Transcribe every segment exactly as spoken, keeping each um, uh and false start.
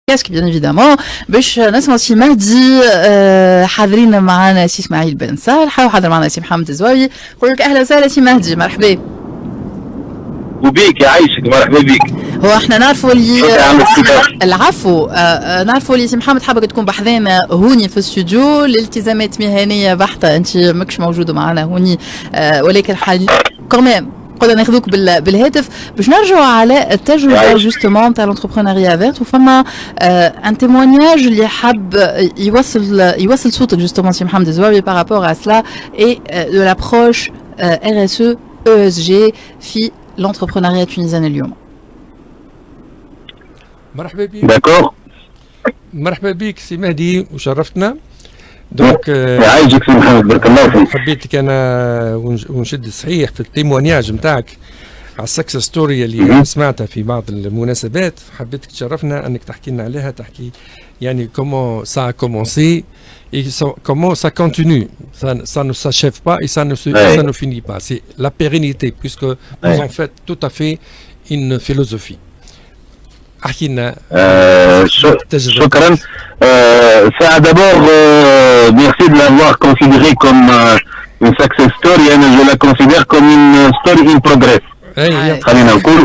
كاسك بيان ايفيدامون باش نسمعوا سي مهدي حاضرين معنا سي اسماعيل بن صالح وحاضر معنا سي محمد الزواوي. نقول لك اهلا وسهلا سي مهدي، مرحبا. وبيك يعيشك، مرحبا بيك. هو احنا نعرفوا اللي العفو آه نعرفوا اللي سي محمد حابك تكون بحذانا هوني في الاستوديو لالتزامات مهنيه بحته، انت ماكش موجود معنا هوني آه ولكن حال كمان قلنا ناخذوك بالهاتف باش نرجعوا على التجربه جوستومون تاع لونتربرونيا فيرت، وفما ان تيمونياج اللي حاب يوصل يوصل صوتك جوستومون سي محمد الزواوي بارابور ا سلا اي دو لابروش ار اس او او اس جي في لونتربرونيا التونسيان اليوم. مرحبا بك. داكور. مرحبا بك سي مهدي وشرفتنا. دونك يعيشك سي محمد، بارك الله فيك. حبيتك انا ونشد صحيح في التيمونياج نتاعك على السكسس ستوري اللي سمعتها في بعض المناسبات، حبيتك تشرفنا انك تحكي لنا عليها، تحكي يعني كومون سا كومونسي et comment ça continue, ça, ça ne s'achève pas et ça ne, se, ouais. ça ne finit pas. C'est la pérennité, puisque ouais. vous en faites tout à fait une philosophie. أحكينا. شكرا. Ça d'abord, merci de l'avoir considéré comme une success story. Je la considère comme une story in progress. خلينا نقول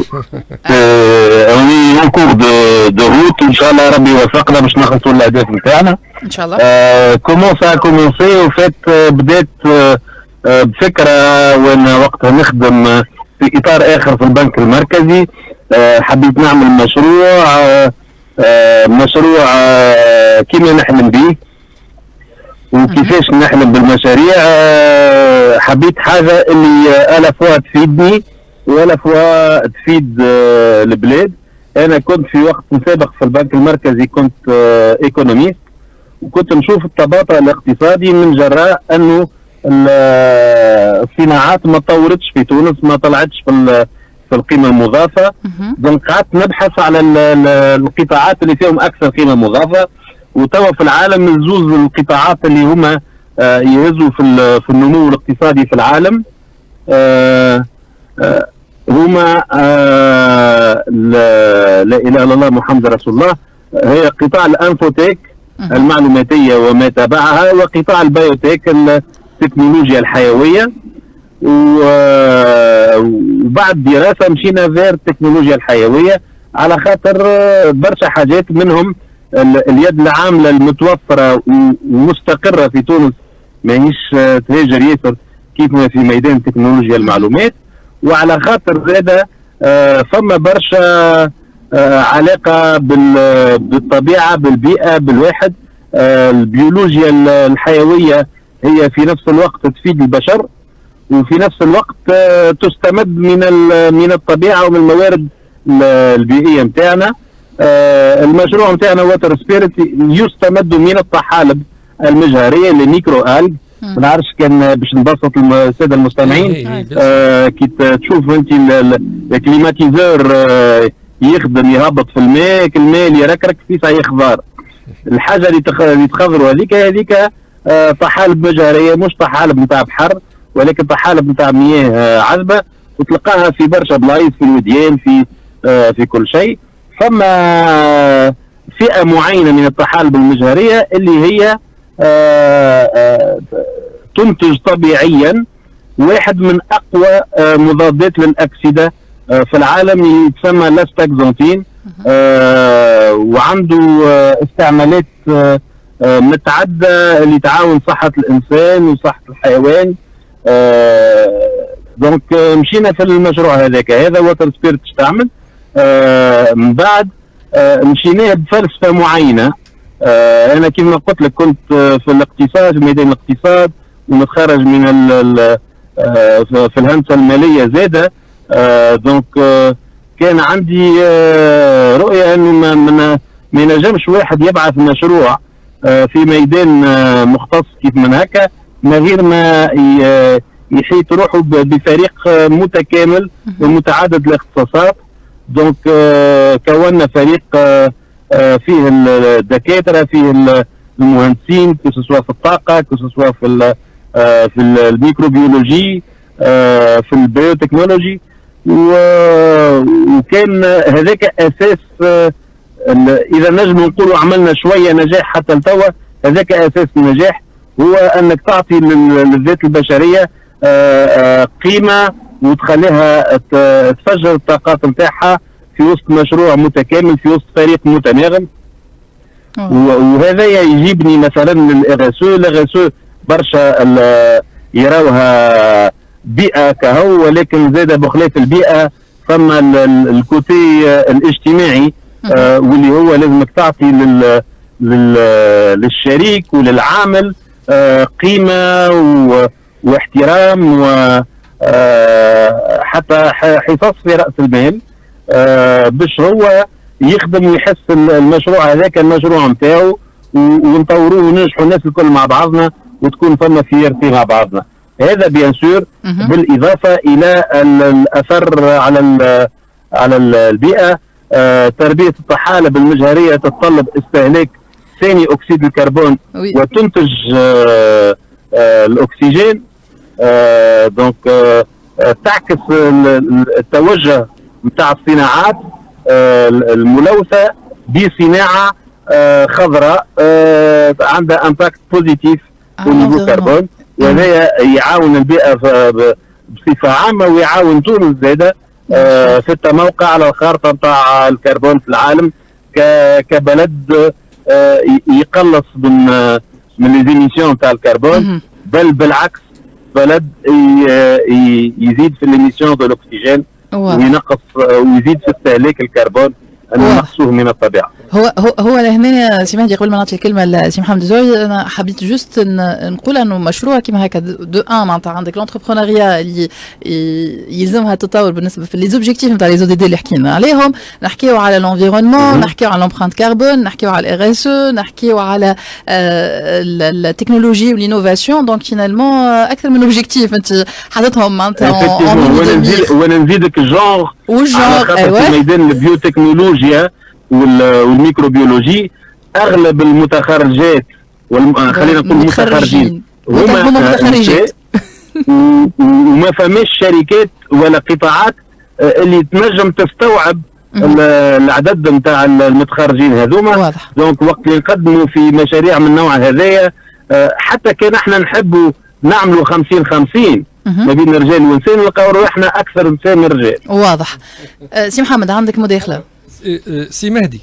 اون كور دو دو روت، ان شاء الله ربي يوفقنا باش نخلصوا الاهداف نتاعنا ان شاء الله. كومون سا كومونسي وفات بدات بفكره وانا وقتها نخدم في اطار اخر في البنك المركزي. حبيت نعمل مشروع مشروع كيما نحلم به وكيفاش نحلم بالمشاريع. حبيت حاجه اللي الا فوا تفيدني ولا فوا تفيد البلاد. انا كنت في وقت سابق في البنك المركزي كنت ايكونوميست، وكنت نشوف التباطؤ الاقتصادي من جراء انه الصناعات ما تطورتش في تونس، ما طلعتش في في القيمه المضافه. دونك قعدت نبحث على القطاعات اللي فيهم اكثر قيمه مضافه، وتوا في العالم زوز القطاعات اللي هما يهزوا في في النمو الاقتصادي في العالم هما لا اله الا الله محمد رسول الله، هي قطاع الانفوتيك المعلوماتيه وما تبعها، وقطاع البيوتيك التكنولوجيا الحيويه. وبعد دراسه مشينا غير التكنولوجيا الحيويه على خاطر برشا حاجات منهم اليد العامله المتوفره ومستقره في تونس ماهيش تهاجر ياسر كيف ما في ميدان تكنولوجيا المعلومات، وعلى خاطر زاده فما برشا علاقه بالطبيعه بالبيئه بالواحد. البيولوجيا الحيويه هي في نفس الوقت تفيد البشر وفي نفس الوقت تستمد من من الطبيعه ومن الموارد البيئيه نتاعنا. المشروع نتاعنا ووتر سبيريت يستمد من الطحالب المجهريه الميكرو الج. ما نعرفش كان باش نبسط الساده المستمعين، آه كي تشوف انت الكليماتيزور آه يخدم يهبط في الماء، الماء اللي يركرك فيه صحيح خضار. الحاجه اللي اللي تخضروا هذيك هذيك آه طحالب مجهريه، مش طحالب نتاع بحر ولكن طحالب نتاع مياه آه عذبه، وتلقاها في برشا بلايص في الوديان في آه في كل شيء. فما فئه معينه من الطحالب المجهريه اللي هي آه آه تنتج طبيعيا واحد من اقوى آه مضادات للاكسده آه في العالم، يتسمى لاستاكزونتين، آه وعنده آه استعمالات آه آه متعدده اللي تعاون صحه الانسان وصحه الحيوان. آه دونك آه مشينا في المشروع هذاك، هذا ووتر سبيريت تستعمل. آه من بعد آه مشينا بفلسفه معينه. آه انا كما قلت لك كنت آه في الاقتصاد في ميدان الاقتصاد ومتخرج من ال آه في الهندسه الماليه زاده. آه دونك آه كان عندي آه رؤيه انه ما, ما, ما ينجمش واحد يبعث مشروع آه في ميدان آه مختص كيف من هكا من غير ما يحيط روحه بفريق آه متكامل ومتعدد الاختصاصات. دونك آه كونا فريق آه فيه الدكاتره، فيه المهندسين، كو سوا في الطاقه، كو سوا في في الميكروبيولوجي، في البيوتكنولوجي، وكان هذاك اساس اذا نجم نقولوا عملنا شويه نجاح حتى لتوا، هذاك اساس النجاح، هو انك تعطي للذات البشريه قيمه وتخليها تفجر الطاقات نتاعها في وسط مشروع متكامل، في وسط فريق متناغم. وهذا يجيبني مثلا للإغاسو، الإغاسو برشا يراوها بيئة كهو، ولكن زاد بخلاف البيئة ثم الكوتي الاجتماعي آه واللي هو لازمك تعطي لل للشريك وللعامل آه قيمة واحترام وحتى حصص في رأس المال آه باش هو يخدم ويحس المشروع هذاك المشروع نتاعو، ونطوروه وننجحوا الناس الكل مع بعضنا وتكون فما فيرتي مع بعضنا. هذا بيان سور بالاضافه الى الاثر على على البيئه. آه تربيه الطحالب المجهريه تتطلب استهلاك ثاني اكسيد الكربون وتنتج آه آه الاكسجين. آه دونك آه تعكس التوجه نتاع الصناعات آه الملوثه بصناعه آه خضراء آه عندها امباكت بوزيتيف في النيفو كربون، وهذا يعاون البيئه بصفه عامه ويعاون تونس زاده آه في التموقع على الخارطه نتاع الكربون في العالم كبلد آه يقلص من من ليزيميسيون نتاع الكربون، بل بالعكس بلد يزيد في ليميسيون دو الاكسجين وينقص ويزيد في استهلاك الكربون المقصوه من الطبيعه. هو هو هو لهنا سي مهدي قبل ما نعطي الكلمه لسي محمد الزوي، انا حبيت جوست نقول انه مشروع كيما هكا دو ان معناتها عندك لونتربرونيا اللي يلزمها تطور بالنسبه في لي زوبجيكتيف نتاع لي زو دي دي اللي حكينا عليهم، نحكيو على لونفيرونمون، نحكيو على لومبرانت كربون، نحكيو على الار اس او، نحكيو على التكنولوجي والانوفاسيون. دونك فينالمون اكثر من اوبجيكتيف انت حاططهم معناتها. وانا نزيدك الجونغ والجونغ ايوه في ميدان البيوتكنولوجيا والميكروبيولوجي. اغلب المتخرجات والم... خلينا نقول المتخرجين هما متخرجات وما فماش شركات ولا قطاعات اللي تنجم تستوعب العدد نتاع المتخرجين هذوما. دونك وقت اللي نقدموا في مشاريع من النوع هذايا حتى كان احنا نحبوا نعملوا خمسين خمسين ما بين الرجال والنساء، نلقاو روحنا اكثر نساء من الرجال. واضح. سي محمد عندك مداخله؟ سي مهدي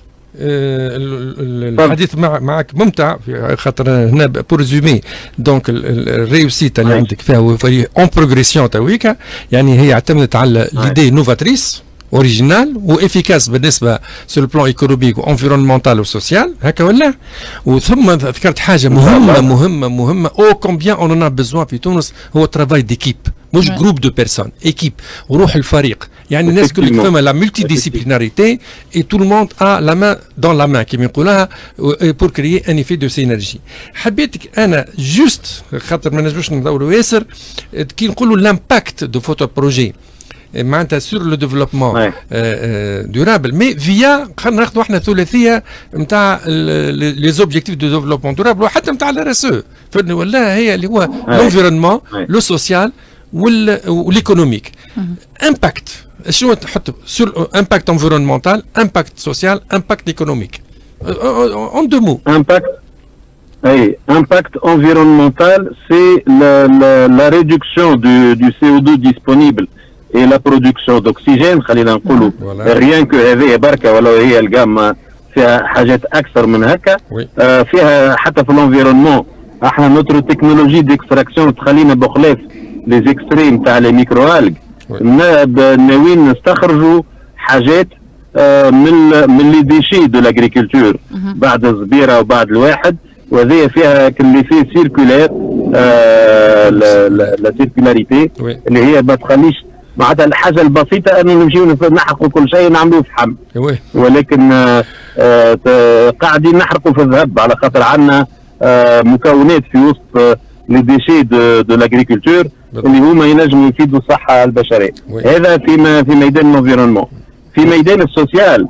الحديث مع معك ممتع خاطر هنا بور ريزومي. دونك الريوسيت اللي عندك فيها اون بروغريسيون تويكا، يعني هي اعتمدت على ليدي نوفاتريس اوريجينال وافيكاس بالنسبه سور البلان ايكونوميك وانفيرونمونتال وسوسيال هكا ولا. وثم ذكرت حاجه مهمه مهمه مهمه او كومبيان اون ان بيزوان في تونس، هو ترافاي ديكيب مش جروب دو بيرسون، ايكيب وروح الفريق. يعني الناس كلك فما لا ملتي ديسيبليناريتي اي تو الموند ا لا مان دون لا مان كيما يقولوها بور كريي ان ايفي دو سينرجي. حبيتك انا جوست خاطر ما نجموش ندوروا ياسر كي نقولوا لامباكت دو فوتو بروجي معناتها سور لو ديفلوبمون دورابل مي فيا خلينا ناخذوا احنا ثلاثيه نتاع لي زوبجيكتيف دو ديفلوبمون دورابل وحتى نتاع الار اس او ولا هي اللي هو لونفيرونمون لو سوسيال والايكونوميك. امباكت شنو تحط سور امباكت انفيرونمونتال، امباكت سوسيال، امباكت ايكونوميك اون دو مو. امباكت اي امباكت انفيرونمونتال سي لا ريدكسيون دو دو سي او دو ديسپونيبل et la production d'oxygène. خلينا نقولوا ريان كو هذه بركه ولا هي الجامه فيها حاجات اكثر من هكا. آه فيها حتى في الانفيرونمون احنا نوترو تكنولوجي ديكستراكسيون تخلينا بخلاف لي زيكستريم تاع لي ميكرو الج ناويين نستخرجوا حاجات آه من من لي ديشي دو لاغريكولتور بعد الزبيره وبعد الواحد، وهذه فيها كلي في سيركولير آه لا سيركولاريتي اللي هي ما تخليش معناتها الحاجه البسيطه انه نمشيو نحرقوا كل شيء نعملوه في حم، ولكن آه آه قاعدين نحرقوا في الذهب على خاطر عندنا آه مكونات في وسط آه لي ديشي دو, دو لاغريكولتور اللي هما ينجموا يفيدوا الصحه البشريه. هذا في في ميدان الانفيرونمون. في ميدان السوسيال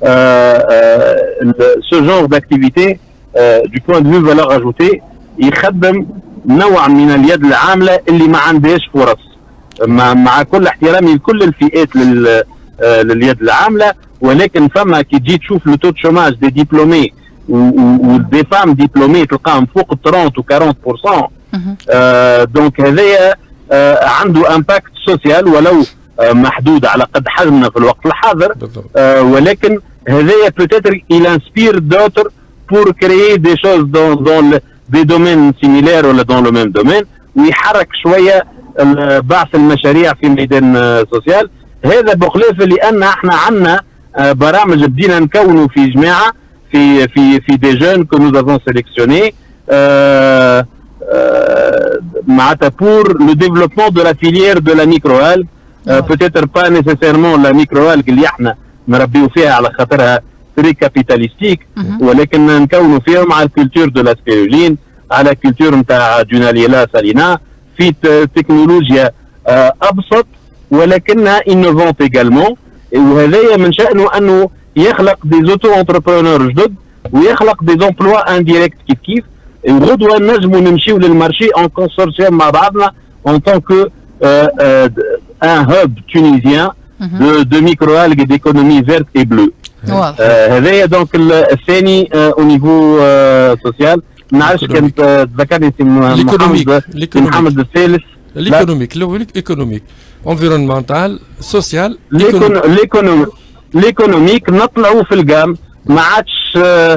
سو جونغ داكتيفيتي دو بوان دو فيو فالور اجوتي يخدم نوع من اليد العامله اللي ما عندهاش فرص، مع, مع كل احترامي لكل الفئات لل لليد العامله، ولكن فما كي تجي تشوف لو تو دو شوماج دي ديبلومي ودي فام ديبلومي تلقاهم فوق ثلاثين و أربعين بالمئة. آه دونك هذايا آه عنده امباكت سوسيال ولو آه محدود على قد حجمنا في الوقت الحاضر. آه ولكن هذايا peut-être il inspire d'autres pour créer des choses dans dans des domaines similaires ولا dans le même domaine ويحرك شويه بعث المشاريع في ميدان سوسيال. هذا بخلاف لان احنا عندنا برامج بدينا نكونوا في جماعه في في في دي جون كو نو افون سيليكسيوني معناتها بور لو ديفلوبمون دو لا فيليير دو لا ميكرو الج بوتيتر با نيسيسيرمون لا ميكرو الج اللي احنا نربيو فيها على خاطرها تري كابيتاليستيك ولكن نكونوا فيهم على الكولتور دو لا سبيرولين على الكولتور نتاع جوناليلا سالينا في تكنولوجيا ابسط ولكنها انوفونت ايجالمون. وهذايا من شأنه انه يخلق دي زوتو انتربرونور جدد ويخلق دي زومبلوا انديريكت كيف كيف. وغدوه نجموا نمشيو للمارشي اون كونسورسيوم مع بعضنا اون طون كو ان هوب تونيزيان دو دو ميكرو الج ديكونومي فيرت اي بلو. هذايا دونك الثاني او نيفو سوسيال. ما نعرفش كانت تذكرني سي محمد محمد الثالث. ليكونوميك ليكونوميك انفيرونمونتال سوسيال ليكونوميك ليكونوميك نطلعوا في القام. ما عادش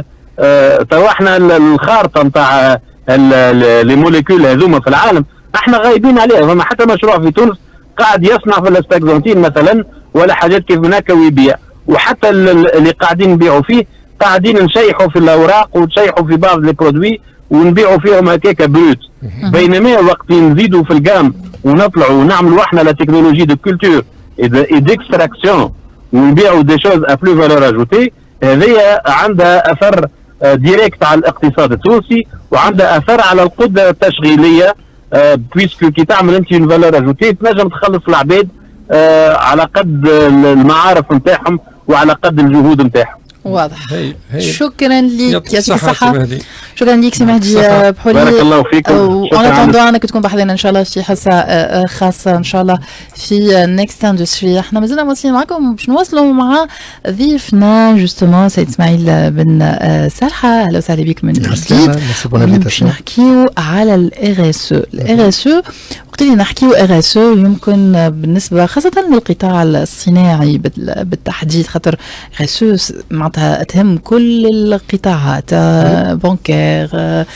تو احنا الخارطه نتاع لي موليكول هذوما في العالم احنا غايبين عليها. فما حتى مشروع في تونس قاعد يصنع في الاستاكزونتين مثلا ولا حاجات كيف هناك ويبيع. وحتى اللي قاعدين نبيعوا فيه قاعدين نشيحوا في الاوراق ونشيحوا في بعض لي برودوي ونبيعوا فيهم هكاك بروت. بينما وقت نزيدوا في القام ونطلعوا ونعملوا احنا لا تكنولوجي دو كولتور اي ديكستراكسيون ونبيعوا دي شوز ا بلو فالور اجوتي. هذه عندها اثر ديريكت على الاقتصاد التونسي وعندها اثر على القدره التشغيليه بويسكو كي تعمل انت اون فالور اجوتي تنجم تخلص العباد على قد المعارف نتاعهم وعلى قد الجهود نتاعهم. واضح. هي هي. شكرا لك يعطيك الصحة. شكرا لك سي مهدي بحولي. بارك الله فيكم. وانا انك تكون بحذنا ان شاء الله في حصة خاصة ان شاء الله في نيكست اندستري. احنا مازلنا مواصلين معكم باش نواصلوا مع ضيفنا جوستومون سيد اسماعيل بن سرحة. اهلا وسهلا بك من جديد. باش نحكيو على الار اس او. الار اس او وقت اللي نحكيو ار اس او يمكن بالنسبة خاصة للقطاع الصناعي بالتحديد خاطر ار اس او معناتها تهم كل القطاعات بنكير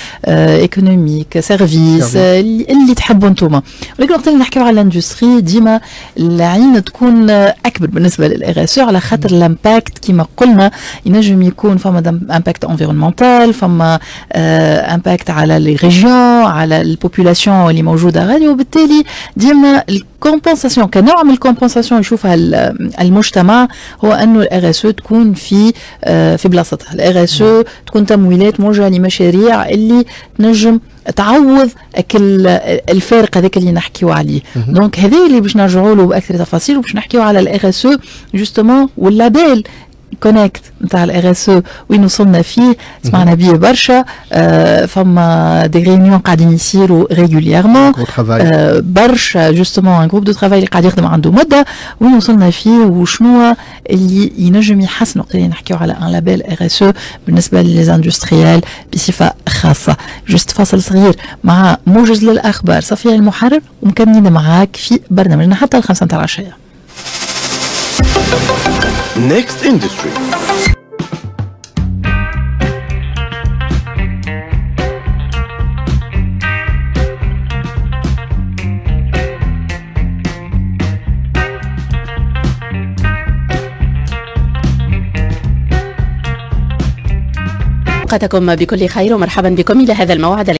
ايكونوميك سيرفيس اللي تحبوا انتم. ولكن وقت اللي نحكيو على الاندستري ديما العين تكون اكبر بالنسبه للار اس او على خاطر الامباكت كما قلنا ينجم يكون فما امباكت انفيرونمونتال فما امباكت على لي ريجيون على البوبولاسيون اللي موجوده غادي. وبالتالي ديما الكومبنساسيون كنوع من الكومبنساسيون يشوفها المجتمع هو انه الار اس او تكون في في بلاصتها. الار اس او تكون تمويلات موجهه لمشاريع اللي تنجم تعوض الفارق هذاك اللي نحكيو عليه. دونك هذا اللي باش نرجعوا له باكثر تفاصيل وباش نحكيو على الار اس او جوستومون واللابيل كونكت نتاع الار اس او وين وصلنا فيه. سمعنا بيه برشا. آه فما دي ريونيون قاعدين يصيروا ريغولييرمون. آه برشا جوستومون ان جروب دو ترافاي اللي قاعد يخدم عنده مده وين وصلنا فيه وشنو اللي ينجم يحسن وقت اللي نحكيو على ان لابيل ار اس او بالنسبه للزاندستريال بصفه خاصه. جست فاصل صغير مع موجز للاخبار صفيه المحرر ومكملين معاك في برنامجنا حتى الخمسه نتاع العشيه. Next Industry. أوقاتكم بكل خير ومرحبا بكم إلى هذا الموعد.